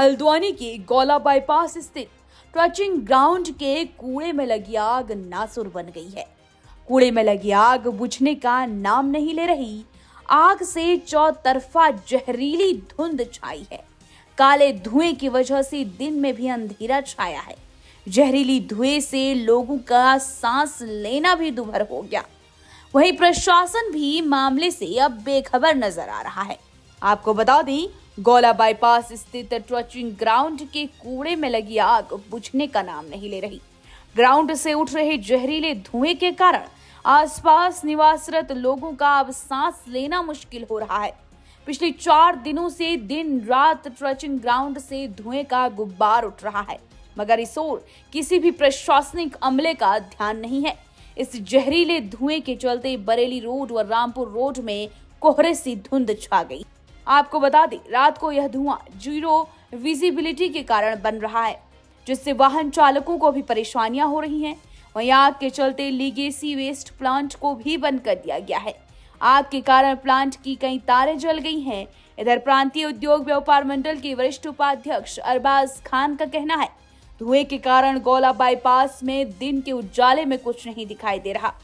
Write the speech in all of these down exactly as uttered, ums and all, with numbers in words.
हल्द्वानी के गौला बाईपास स्थित ट्रचिंग ग्राउंड के कूड़े में लगी आग नासुर बन गई है। कूड़े में लगी आग बुझने का नाम नहीं ले रही। आग से चौतरफा जहरीली धुंध छाई है। काले धुएं की वजह से दिन में भी अंधेरा छाया है। जहरीली धुएं से लोगों का सांस लेना भी दुभर हो गया। वहीं प्रशासन भी मामले से अब बेखबर नजर आ रहा है। आपको बता दें, गौला बाईपास स्थित ट्रचिंग ग्राउंड के कूड़े में लगी आग बुझने का नाम नहीं ले रही। ग्राउंड से उठ रहे जहरीले धुएं के कारण आसपास निवासरत लोगों का अब सांस लेना मुश्किल हो रहा है। पिछले चार दिनों से दिन रात ट्रचिंग ग्राउंड से धुएं का गुब्बार उठ रहा है, मगर इस ओर किसी भी प्रशासनिक अमले का ध्यान नहीं है। इस जहरीले धुएं के चलते बरेली रोड व रामपुर रोड में कोहरे सी धुंध छा गई। आपको बता दें, रात को यह धुआं जीरो विजिबिलिटी के कारण बन रहा है, जिससे वाहन चालकों को भी परेशानियां हो रही हैं। वहीं आग के चलते लीगेसी वेस्ट प्लांट को भी बंद कर दिया गया है। आग के कारण प्लांट की कई तारें जल गई हैं। इधर प्रांतीय उद्योग व्यापार मंडल के वरिष्ठ उपाध्यक्ष अरबाज खान का कहना है, धुएं के कारण गौला बाईपास में दिन के उजाले में कुछ नहीं दिखाई दे रहा।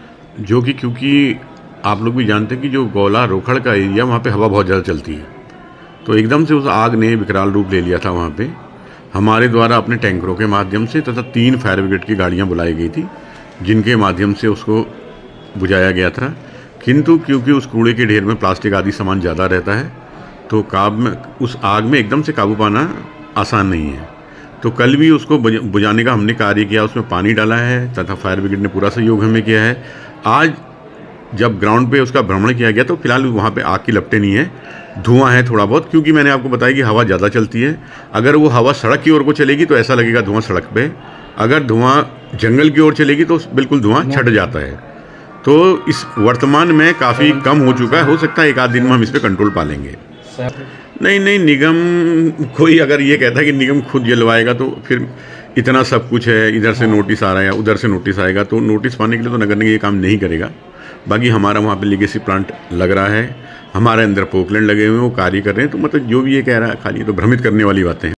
जो कि क्योंकि आप लोग भी जानते हैं कि जो गौला रोखड़ का एरिया, वहाँ पे हवा बहुत ज़्यादा चलती है, तो एकदम से उस आग ने विकराल रूप ले लिया था। वहाँ पे हमारे द्वारा अपने टैंकरों के माध्यम से तथा तीन फायर ब्रिगेड की गाड़ियाँ बुलाई गई थी, जिनके माध्यम से उसको बुझाया गया था। किंतु क्योंकि उस कूड़े के ढेर में प्लास्टिक आदि सामान ज़्यादा रहता है, तो काब में उस आग में एकदम से काबू पाना आसान नहीं है। तो कल भी उसको बुझाने का हमने कार्य किया, उसमें पानी डाला है तथा फायर ब्रिगेड ने पूरा सहयोग हमें किया है। आज जब ग्राउंड पे उसका भ्रमण किया गया तो फिलहाल वहाँ पे आग की लपटें नहीं है, धुआं है थोड़ा बहुत, क्योंकि मैंने आपको बताया कि हवा ज़्यादा चलती है। अगर वो हवा सड़क की ओर को चलेगी तो ऐसा लगेगा धुआं सड़क पे, अगर धुआं जंगल की ओर चलेगी तो बिल्कुल धुआं छट जाता है। तो इस वर्तमान में काफ़ी कम हो चुका है। हो सकता है एक आध दिन में हम इस पर कंट्रोल पा लेंगे। नहीं नहीं निगम कोई अगर ये कहता है कि निगम खुद जलवाएगा तो फिर इतना सब कुछ है, इधर से नोटिस आ रहा है, उधर से नोटिस आएगा, तो नोटिस पाने के लिए तो नगर निगम ये काम नहीं करेगा। बाकी हमारा वहाँ पे लीगेसी प्लांट लग रहा है, हमारे अंदर पोकलैंड लगे हुए हैं, वो कार्य कर रहे हैं। तो मतलब जो भी ये कह रहा है खाली तो भ्रमित करने वाली बातें हैं।